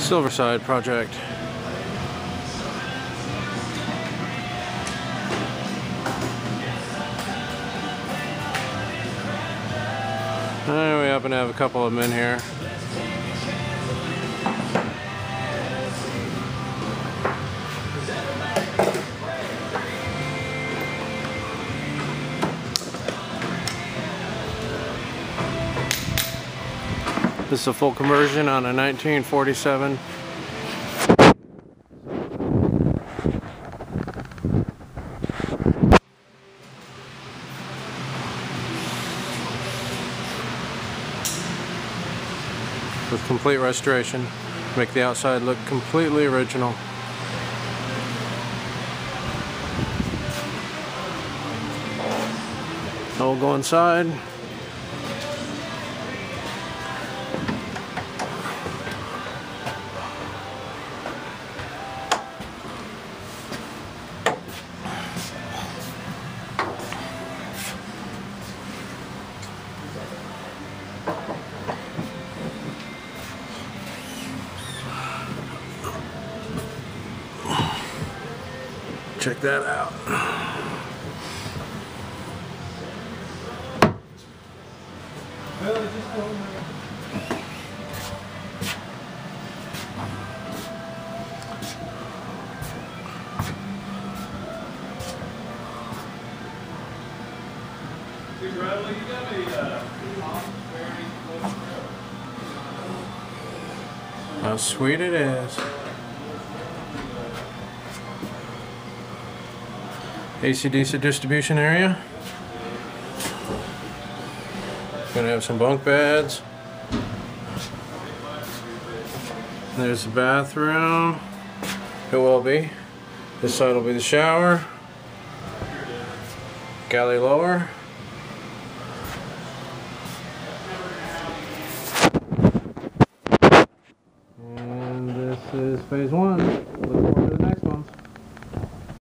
Silverside Project. We happen to have a couple of them in here. This is a full conversion on a 1947 with complete restoration. Make the outside look completely original. Now we'll go inside. Check that out. How sweet it is. AC/DC distribution area. Gonna have some bunk beds. There's the bathroom. It will be. This side will be the shower. Galley lower. And this is phase one.